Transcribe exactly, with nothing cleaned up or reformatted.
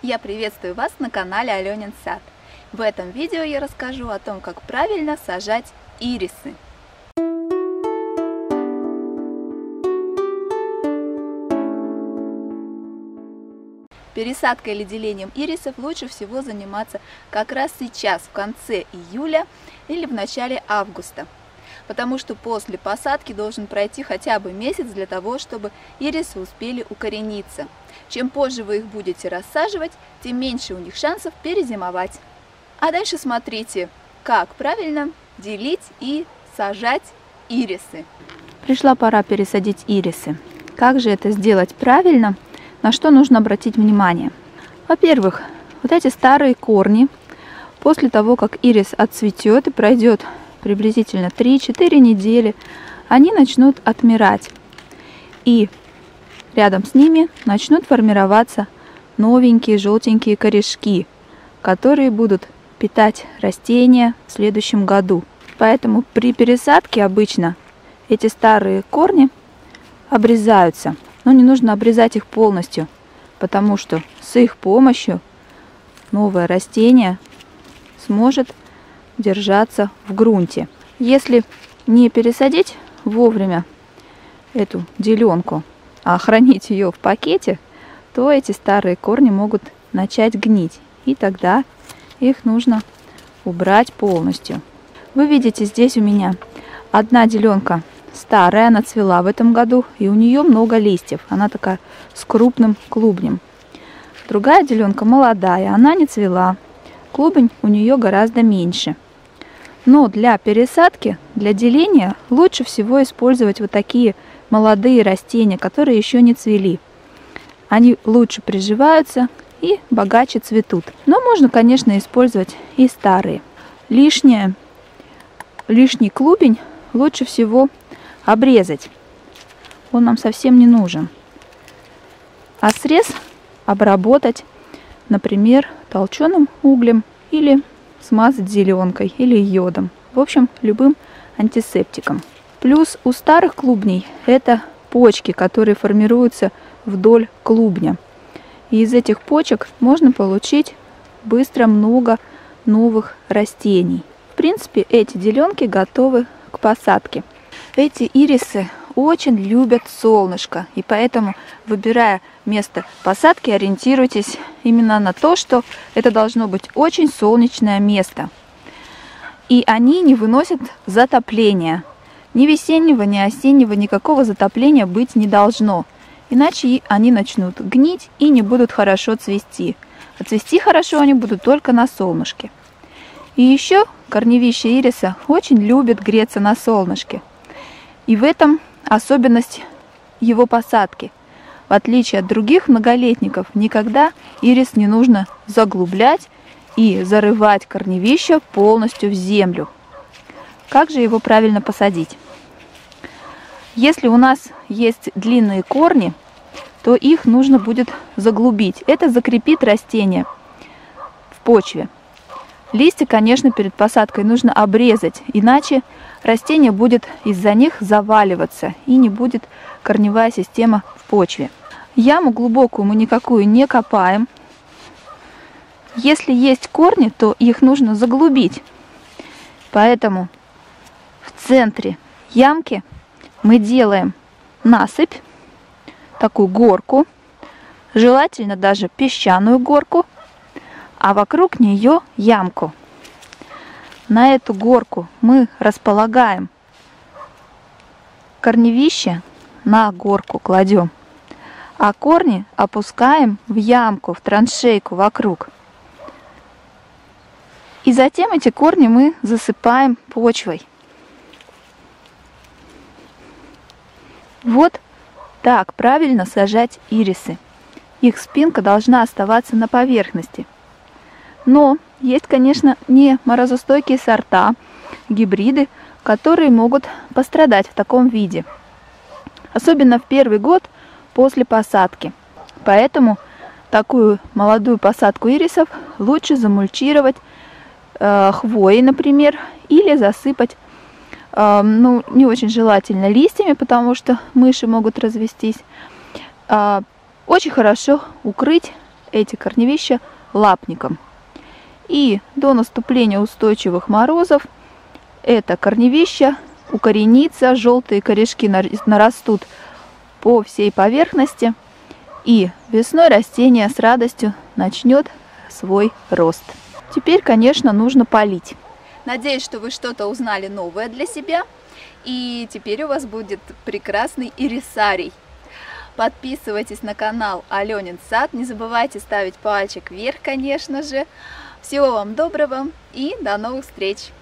Я приветствую вас на канале Аленин сад. В этом видео я расскажу о том, как правильно сажать ирисы. Пересадкой или делением ирисов лучше всего заниматься как раз сейчас, в конце июля или в начале августа. Потому что после посадки должен пройти хотя бы месяц для того, чтобы ирисы успели укорениться. Чем позже вы их будете рассаживать, тем меньше у них шансов перезимовать. А дальше смотрите, как правильно делить и сажать ирисы. Пришла пора пересадить ирисы. Как же это сделать правильно? На что нужно обратить внимание? Во-первых, вот эти старые корни, после того, как ирис отцветет и пройдет приблизительно три-четыре недели, они начнут отмирать. И рядом с ними начнут формироваться новенькие желтенькие корешки, которые будут питать растения в следующем году. Поэтому при пересадке обычно эти старые корни обрезаются. Но не нужно обрезать их полностью, потому что с их помощью новое растение сможет держаться в грунте. Если не пересадить вовремя эту деленку, а хранить ее в пакете, то эти старые корни могут начать гнить, и тогда их нужно убрать полностью. Вы видите, здесь у меня одна деленка старая, она цвела в этом году, и у нее много листьев, она такая с крупным клубнем. Другая деленка молодая, она не цвела, клубень у нее гораздо меньше. Но для пересадки, для деления лучше всего использовать вот такие молодые растения, которые еще не цвели. Они лучше приживаются и богаче цветут. Но можно, конечно, использовать и старые. Лишнее, лишний клубень лучше всего обрезать. Он нам совсем не нужен. А срез обработать, например, толченым углем или смазать зеленкой или йодом. В общем, любым антисептиком. Плюс у старых клубней это почки, которые формируются вдоль клубня. И из этих почек можно получить быстро много новых растений. В принципе, эти деленки готовы к посадке. Эти ирисы очень любят солнышко, и поэтому, выбирая место посадки, ориентируйтесь именно на то, что это должно быть очень солнечное место. И они не выносят затопления. Ни весеннего, ни осеннего никакого затопления быть не должно. Иначе они начнут гнить и не будут хорошо цвести. А цвести хорошо они будут только на солнышке. И еще корневища ириса очень любят греться на солнышке. И в этом особенность его посадки. В отличие от других многолетников, никогда ирис не нужно заглублять и зарывать корневища полностью в землю. Как же его правильно посадить? Если у нас есть длинные корни, то их нужно будет заглубить. Это закрепит растение в почве. Листья, конечно, перед посадкой нужно обрезать, иначе растение будет из-за них заваливаться и не будет корневая система в почве. Яму глубокую мы никакую не копаем. Если есть корни, то их нужно заглубить. Поэтому в центре ямки мы делаем насыпь, такую горку, желательно даже песчаную горку, а вокруг нее ямку. На эту горку мы располагаем корневище, на горку кладем, а корни опускаем в ямку, в траншейку вокруг. И затем эти корни мы засыпаем почвой. Вот так правильно сажать ирисы. Их спинка должна оставаться на поверхности. Но есть, конечно, не морозостойкие сорта, гибриды, которые могут пострадать в таком виде. Особенно в первый год после посадки. Поэтому такую молодую посадку ирисов лучше замульчировать э, хвоей, например, или засыпать, э, ну, не очень желательно листьями, потому что мыши могут развестись. Э, очень хорошо укрыть эти корневища лапником. И до наступления устойчивых морозов это корневище укоренится, желтые корешки нарастут по всей поверхности, и весной растение с радостью начнет свой рост. Теперь, конечно, нужно полить. Надеюсь, что вы что-то узнали новое для себя, и теперь у вас будет прекрасный ирисарий. Подписывайтесь на канал Аленин сад, не забывайте ставить пальчик вверх, конечно же. Всего вам доброго и до новых встреч!